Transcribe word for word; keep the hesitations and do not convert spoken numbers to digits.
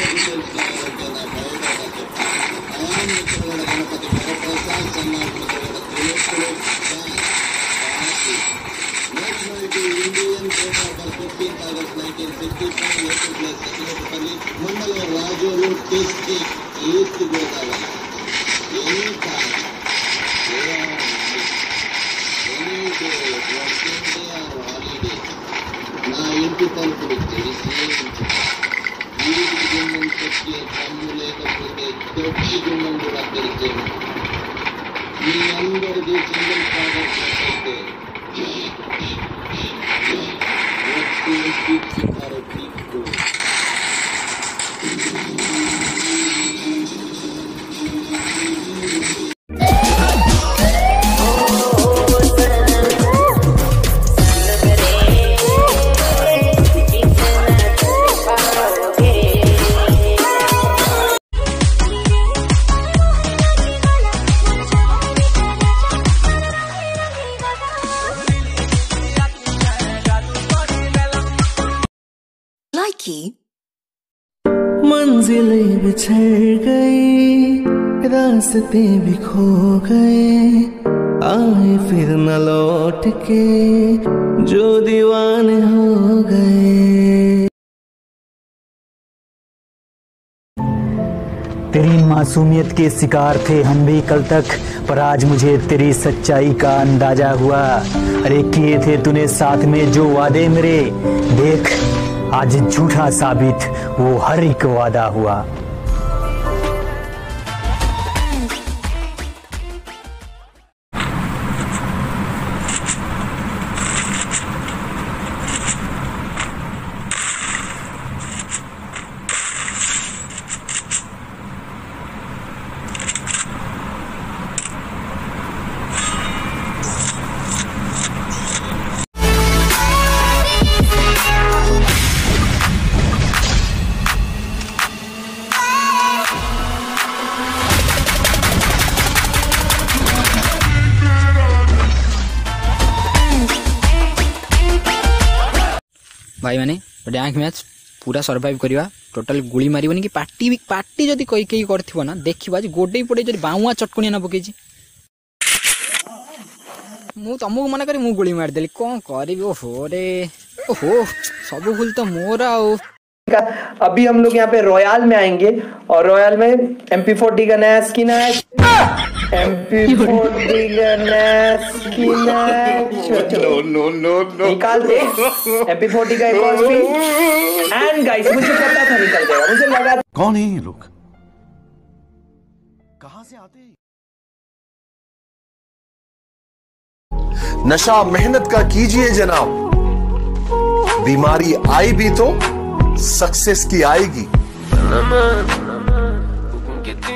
నా ఇంటి తలుపులు తెలిసి వీరికి గుండం తెచ్చే కమ్ము లేకపోతే తొట్టి గుండం కూడా తెరిచేను. మీ అందరికీ సింగిల్ ఫాదర్స్ అయితే తీర్చుతారో मंजिलें बिछड़ गई, रास्ते भी खो गए, आए फिर न लौट के जो दीवाने हो गए। तेरी मासूमियत के शिकार थे हम भी कल तक, पर आज मुझे तेरी सच्चाई का अंदाजा हुआ। अरे किए थे तूने साथ में जो वादे मेरे, देख आज झूठा साबित वो हर एक वादा हुआ। भाई मैंने रैंक मैच पूरा सर्वाइव करवा। टोटल गुली मारबनी कि पार्टी भी पार्टी जदि कई कई करथिबो ना देखिबा जे गोडे पड़े जदि बाउआ चटकुणी ना पकेछि मु तमको मना करी मु गुली मार देली कोन करबी। ओहो रे ओहो सब भूल तो मोर आओ। अभी हम लोग यहाँ पे रॉयल में आएंगे और रॉयल में एम पी फोर्टी का नया स्किन है, एम पी फोर्टी का नया स्किन है। चलो नो नो नो निकाल दे एम पी फोर्टी का एक और स्किन। एंड गाइस मुझे पता था निकल जाएगा, मुझे लगा। कौन है ये लोग, कहां से आते हैं? नशा मेहनत का कीजिए जनाब, बीमारी आई भी तो सक्सेस की आएगी।